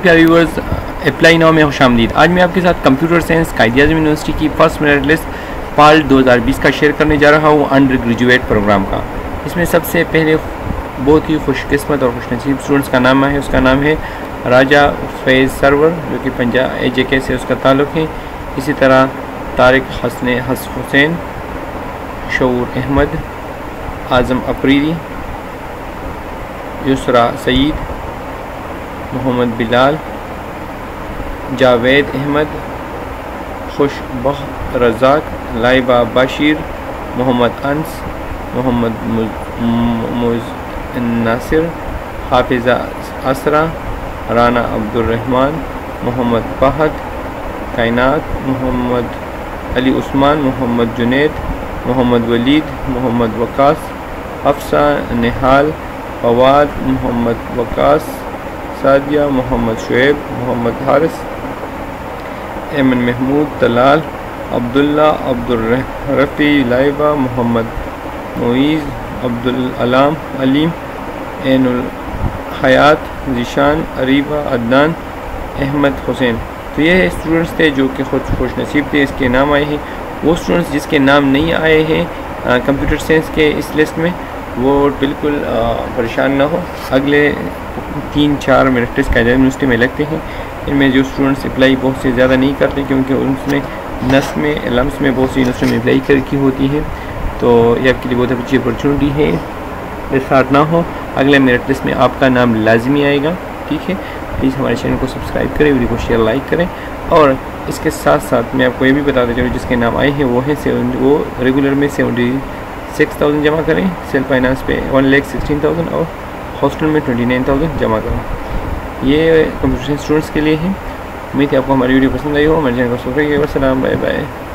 Viewers apply now میں خوش آمدید۔ آج میں آپ کے ساتھ computer science Quaid Azam university کی فرسٹ میرٹ لسٹ پال 2020 کا شیئر کرنے جا رہا ہوں، انڈر گریجویٹ پروگرام کا۔ اس میں سب سے پہلے بہت ہی خوش قسمت اور خوش نصیب اسٹوڈنٹس کا نام ہے، اس کا نام ہے راجہ فیض سرور، جو کہ پنجاب AJK سے اس کا تعلق ہے۔ اسی طرح طارق حسین، شعور احمد، اعظم اپریدی، یسرا سعید، محمد بلال، جاوید احمد، خوش بخت رزاق، لائبہ بشیر، محمد انس، محمد ناصر، حافظہ اسرا، رانا عبدالرحمن، محمد فہد، کائنات، محمد علی عثمان، محمد جنید، محمد ولید، محمد وقاص، حفصہ نہال، فواد، محمد وقاص، سعدیہ، محمد شعیب، محمد حارث، ایمن محمود، طلال، عبداللہ، عبدالرفیع، لائبہ، محمد معیز، عبدالعلام، علیم، عین الحیات، ذیشان، اریبہ، عدنان، احمد حسین۔ تو یہ اسٹوڈنٹس تھے جو کہ خود خوش نصیب تھے، اس کے نام آئے ہیں۔ وہ اسٹوڈنٹس جس کے نام نہیں آئے ہیں کمپیوٹر سائنس کے اس لسٹ میں، وہ بالکل پریشان نہ ہو۔ اگلے 3-4 میرٹ لسٹ قائد اعظم یونیورسٹی میں لگتے ہیں۔ ان میں جو اسٹوڈنٹس اپلائی بہت سے زیادہ نہیں کرتے، کیونکہ ان نے نس میں لمس میں بہت سی یونیورسٹی میں اپلائی کی ہوتی ہے، تو یہ آپ کے لیے بہت اچھی اپرچونٹی ہے، ساتھ نہ ہو۔ اگلے میرٹ لسٹ میں آپ کا نام لازمی آئے گا، ٹھیک ہے؟ پلیز ہمارے چینل کو سبسکرائب کریں، ویڈیو کو شیئر لائک کریں، اور اس کے ساتھ ساتھ میں آپ کو یہ بھی بتاتا چلوں جس کے نام آئے ہیں وہ ریگولر میں 76,000 جمع کریں، سیلف فائنانس پہ 1,16,000 اور ہاسٹل میں 29,000 جمع کریں۔ یہ کمپیوٹر اسٹوڈنٹس کے لیے ہے۔ امید ہے آپ کو ہماری ویڈیو پسند آئی ہو۔ ہمارے چینل کو سبسکرائب کیجیے۔ السلام، بائے بائے۔